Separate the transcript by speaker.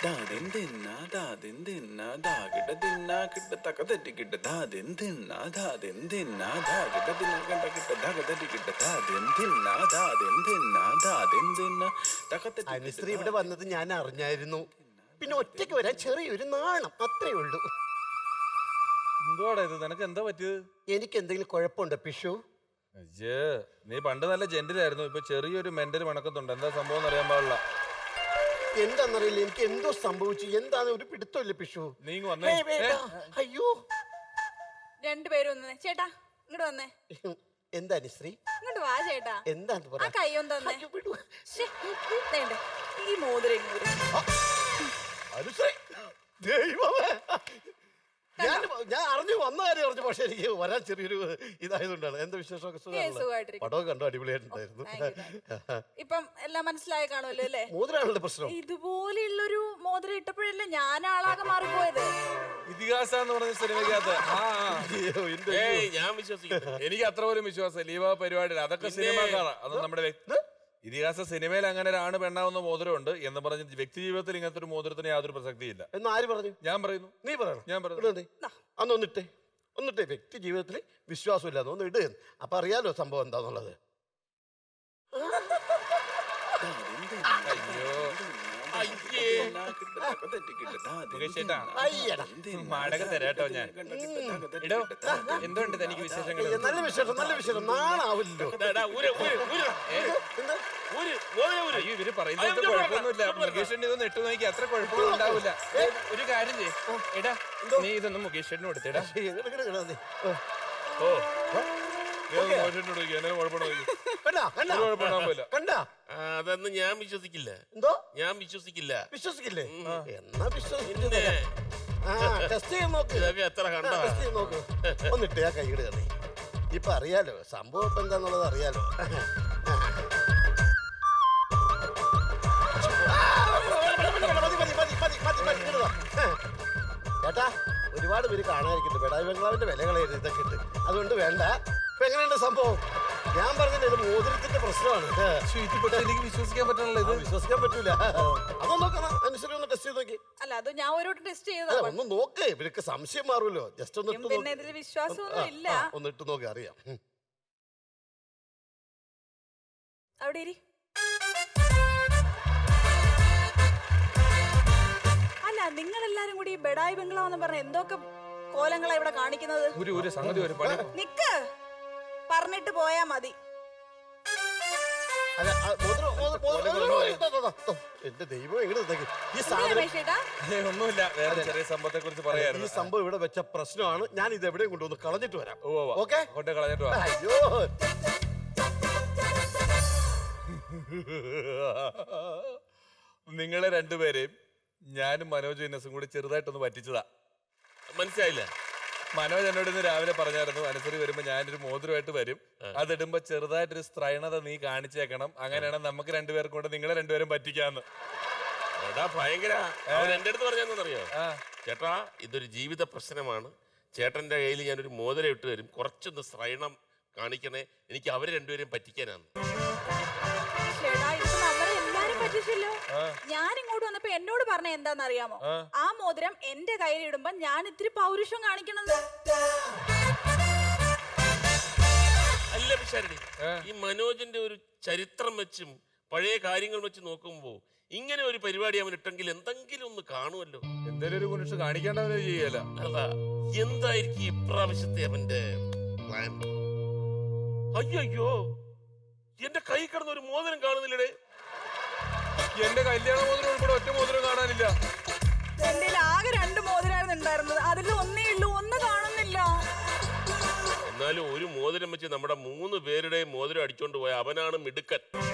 Speaker 1: അനുശ്രീ ഇവിടെ വന്നത് ഞാൻ അറിഞ്ഞായിരുന്നു. പിന്നെ ഒറ്റയ്ക്ക് വരാൻ ചെറിയൊരു നാണം, അത്രേ ഉള്ളൂ.
Speaker 2: എന്തുവാടാ ഇത്? നിനക്ക് എന്താ പറ്റിയത്?
Speaker 1: എനിക്ക് എന്തെങ്കിലും കുഴപ്പമുണ്ടോ പിഷു?
Speaker 2: നീ പണ്ട് നല്ല ജെന്റിലായിരുന്നു, ഇപ്പൊ ചെറിയൊരു മെന്റൽ മണക്കത്തുണ്ട്. എന്താ സംഭവം അറിയാൻ പാടില്ല.
Speaker 1: എന്താന്നറിയില്ല, എനിക്ക് എന്തോ സംഭവിച്ചു. എന്താണ് ഒരു പിടുത്തമില്ല പിഷു.
Speaker 2: നീ വന്നേ.
Speaker 1: അയ്യോ,
Speaker 3: രണ്ടുപേരും ഒന്ന് ചേട്ടാ ഇങ്ങോട്ട് വന്നേ.
Speaker 1: എന്താ അനുശ്രീ?
Speaker 3: ഇങ്ങോട്ട് വാ ചേട്ടാ.
Speaker 1: എന്താന്ന്
Speaker 3: ആ കൈയൊന്ന് തന്നെ. ഈ മോതിരം
Speaker 1: അനുശ്രീ, ദൈവമേ, ഞാൻ അറിഞ്ഞു വന്ന കാര്യം അറിഞ്ഞു. പക്ഷെ എനിക്ക് വരാൻ ചെറിയൊരു ഇതായതുകൊണ്ടാണ്. എന്താ വിശേഷമൊക്കെ? പടമൊക്കെ കണ്ടു, അടിപൊളിയായിട്ടുണ്ടായിരുന്നു.
Speaker 3: ഇപ്പം എല്ലാം മനസ്സിലായി കാണുമല്ലോ അല്ലേ?
Speaker 1: മോതിരാണല്ലോ പ്രശ്നം.
Speaker 3: ഇതുപോലെയുള്ളൊരു മോതിരം ഇട്ടപ്പോഴല്ലേ ഞാൻ ആളാകെ മാറിപ്പോയത്.
Speaker 2: ഇതിഹാസ എന്ന് പറഞ്ഞ സിനിമയ്ക്കകത്ത്
Speaker 4: ഞാൻ വിശ്വസിക്കുന്നു.
Speaker 2: എനിക്ക് അത്ര പോലും വിശ്വാസം ലീവ പരിപാടിയില്ല. അതൊക്കെ സിനിമക്കാരാണ്. അത് നമ്മുടെ ഇതിഹാസ സിനിമയിൽ അങ്ങനെ ഒരാണ് പെണ്ണാവുന്ന മോതിരമുണ്ട് എന്ന് പറഞ്ഞ് വ്യക്തി ജീവിതത്തിൽ ഇങ്ങനത്തെ ഒരു മോതിരത്തിന് യാതൊരു പ്രസക്തിയില്ല
Speaker 1: എന്ന് ആര് പറഞ്ഞു?
Speaker 2: ഞാൻ പറയുന്നു.
Speaker 1: നീ പറയണം.
Speaker 2: ഞാൻ പറഞ്ഞു.
Speaker 1: ഒന്നിട്ടേ വ്യക്തി ജീവിതത്തിൽ വിശ്വാസമില്ലാതെ ഒന്ന് ഇടുക. അപ്പൊ അറിയാലോ സംഭവം എന്താന്നുള്ളത്.
Speaker 2: മാടക തരാട്ടോ ഞാൻ. എന്തുണ്ട് തനിക്ക് വിശേഷങ്ങൾ?
Speaker 1: നല്ല വിശേഷം, നല്ല വിശേഷം. നാണാവില്ലോ.
Speaker 2: ഇവര് പറയുന്നത് കുഴപ്പമൊന്നുമില്ല. മുകേഷിന്റെ ഇതൊന്നും ഇട്ടു നോക്കി അത്ര കുഴപ്പമൊന്നും ഉണ്ടാവില്ല. ഒരു കാര്യം ചെയ്യ്, എടാ നീ ഇതൊന്നും മുകേഷിന് കൊടുത്തേടാ.
Speaker 4: അതൊന്നും ഞാൻ വിശ്വസിക്കില്ല.
Speaker 1: എന്തോ?
Speaker 4: ഞാൻ വിശ്വസിക്കില്ല.
Speaker 1: വിശ്വസിക്കില്ലേ? എന്നാ വിശ്വസിക്കില്ല. ടെസ്റ്റ് ചെയ്യാൻ നോക്ക്.
Speaker 4: ഇതൊക്കെ എത്ര കണ്ടാ?
Speaker 1: നോക്ക്. ഒന്നിട്ട് ആ കൈയിട് കറി. ഇപ്പൊ അറിയാലോ സംഭവം ഇപ്പൊ എന്താന്നുള്ളത് അറിയാലോ. ചേട്ടാ, ഒരുപാട് പേര് കാണാതിരിക്കുന്നു. ബഡായി ബംഗ്ലാവിന്റെ വിലകളായിരുന്നു ഇതൊക്കെ ഇട്ട്. അതുകൊണ്ട് വേണ്ട. ഇപ്പൊ എങ്ങനെയുണ്ട് സംഭവം? ഞാൻ പറഞ്ഞില്ല, ഇത് മോതിരത്തിന്റെ പ്രശ്നമാണ്.
Speaker 2: എനിക്ക് വിശ്വസിക്കാൻ പറ്റണല്ലോ. ഇത്
Speaker 1: വിശ്വസിക്കാൻ പറ്റൂല. അതൊന്നും നോക്കണം. അനുസരിച്ച് ഒന്ന് ടെസ്റ്റ് ചെയ്ത് നോക്കി.
Speaker 3: അല്ല, അത് ഞാൻ ഒരു ടെസ്റ്റ് ചെയ്തതാ.
Speaker 1: ഒന്ന് നോക്ക്, ഇവർക്ക് സംശയം മാറുമല്ലോ. ജസ്റ്റ് ഒന്ന് ഇട്ട്
Speaker 3: പിന്നെ ഇതിൽ വിശ്വാസമൊന്നും ഇല്ല.
Speaker 1: ഒന്ന് ഇട്ട് നോക്കി അറിയാം.
Speaker 3: അവിടെ ഇരി. അല്ല, നിങ്ങളെല്ലാരും കൂടി ബഡായി ബംഗ്ലാവ് എന്ന് പറഞ്ഞ എന്തൊക്കെ കോലങ്ങളാ ഇവിടെ കാണിക്കുന്നത്? നിക്ക്, പറഞ്ഞിട്ട് പോയാ മതി.
Speaker 1: എന്റെ ദൈവം,
Speaker 2: ഒന്നുമില്ല, വേറെ ചെറിയ സംഭവത്തെ കുറിച്ച് പറയാം.
Speaker 1: ഈ സംഭവം ഇവിടെ വെച്ച പ്രശ്നമാണ്. ഞാൻ ഇത് എവിടെയും കൊണ്ടുവന്ന് കളഞ്ഞിട്ട് വരാം. ഓക്കെ,
Speaker 2: കളഞ്ഞിട്ട് വരാം.
Speaker 1: അയ്യോ,
Speaker 2: നിങ്ങളെ രണ്ടുപേരെയും ഞാനും മനോജ് ഇന്നസും കൂടി ചെറുതായിട്ടൊന്ന് പറ്റിച്ചതാ.
Speaker 4: മനസ്സിലായില്ല?
Speaker 2: മനോജ് എന്നോട് ഇന്ന് രാവിലെ പറഞ്ഞായിരുന്നു, അനുസരി വരുമ്പോ ഞാനൊരു മോതിരമായിട്ട് വരും, അതിടുമ്പോ ചെറുതായിട്ടൊരു സ്ത്രൈണത നീ കാണിച്ചേക്കണം, അങ്ങനെയാണ് നമുക്ക് രണ്ടുപേർക്കും കൂടെ നിങ്ങളെ രണ്ടുപേരും പറ്റിക്കാന്ന്.
Speaker 4: ഭയങ്കര എന്റെ അടുത്ത് പറഞ്ഞറിയോ ചേട്ടാ, ഇതൊരു ജീവിത പ്രശ്നമാണ്. ചേട്ടന്റെ കയ്യിൽ ഞാനൊരു മോതിരം ഇട്ട് തരും, കുറച്ചൊന്ന് സ്ത്രൈണം കാണിക്കണേ, എനിക്ക് അവരെ രണ്ടുപേരും പറ്റിക്കാനാണ്.
Speaker 3: ഞാൻ ഇങ്ങോട്ട് വന്നപ്പോ എന്നോട് പറഞ്ഞ എന്താന്നറിയാമോ? ആ മോതിരം എന്റെ കയ്യിലിടുമ്പോ ഞാൻ ഇത്തിരി പൗരുഷം കാണിക്കണത്.
Speaker 4: അല്ല പിഷാരടി, ഈ മനോജിന്റെ ഒരു ചരിത്രം വെച്ചും പഴയ കാര്യങ്ങൾ വെച്ച് നോക്കുമ്പോ ഇങ്ങനെ ഒരു പരിപാടി അവൻ ഇട്ടെങ്കിൽ എന്തെങ്കിലും ഒന്ന് കാണുമല്ലോ.
Speaker 2: എന്തെങ്കിലും ഒരു മനുഷ്യ കാണിക്കേണ്ടവരെ ചെയ്യല.
Speaker 4: അതാ, എന്തായിരിക്കും ഇപ്രാവശ്യത്തെ അവന്റെ പ്ലാൻ? അയ്യോ, എന്റെ കൈ കിടന്ന ഒരു മോതിരം കാണുന്നില്ലടേ.
Speaker 2: എന്റെ കല്യാണ മോതിരം ഉൾപ്പെടെ ഒറ്റ മോതിരം കാണാനില്ല.
Speaker 3: എന്റെ ആകെ 2 മോതിരായിരുന്നു ഉണ്ടായിരുന്നത്, അതിൽ ഒന്നേ ഉള്ളൂ, ഒന്ന് കാണുന്നില്ല.
Speaker 4: എന്നാലും ഒരു മോതിരം വെച്ച് നമ്മുടെ 3 പേരുടെയും മോതിരം അടിച്ചോണ്ട് പോയ അവനാണ് മിടുക്കൻ.